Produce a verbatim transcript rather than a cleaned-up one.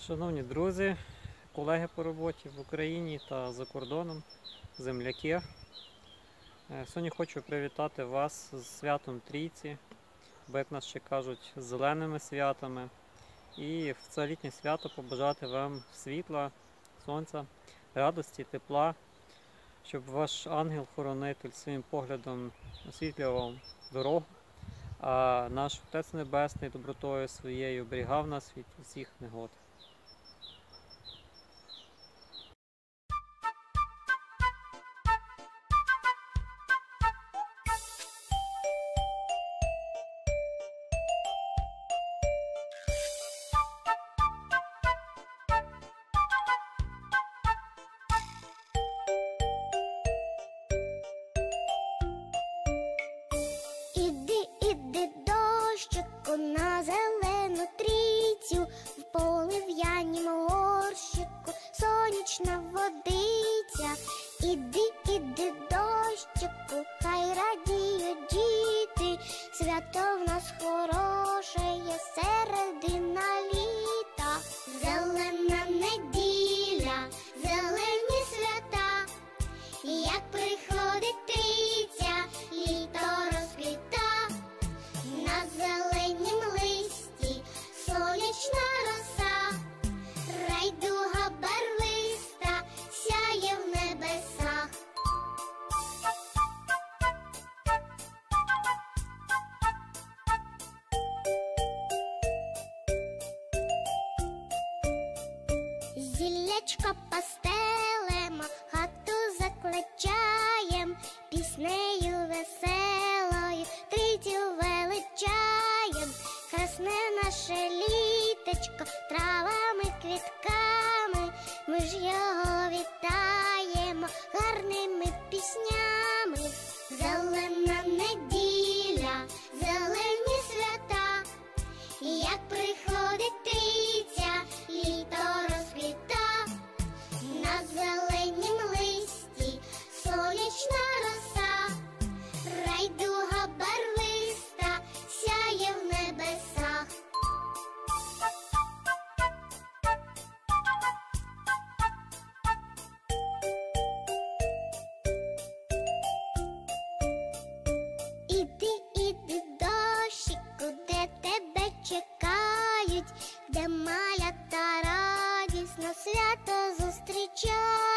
Шановні друзі, колеги по роботі в Україні та за кордоном, земляки. Сьогодні хочу привітати вас з святом Трійці, або, як нас ще кажуть, з зеленими святами. І в це літнє свято побажати вам світла, сонця, радості, тепла, щоб ваш ангел-хоронитель своїм поглядом освітлював дорогу, а наш Отець Небесний добротою своєю оберігав нас від усіх негод. На зелену трійцю, в полив'янім горщику сонячна водиця. Іди, іди, дощику, хай радіють діти, свято в нас хороше є, середина літа. Зелена неділя, зелені свята, як приходить трійця, літо розквіта. На зеленім листі сонячна роса, райдуга барвиста сяє в небесах. Зіллячко пастелем, хату закличаєм, піснею веселою трійцю величаєм. Красне наше літечко травами, квітками, ми ж його вітаємо гарними піснями. Зелена неділя, зелені свята, як приходить трійця, літо розквіта. На зеленім листі сонячна роса, райдуга барвиста сяє в небесах. Іди, іди, дощику, де тебе чекають, де малята радісно свято зустрічають.